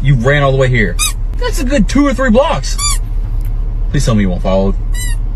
You ran all the way here. That's a good 2 or 3 blocks. Please tell me you won't follow.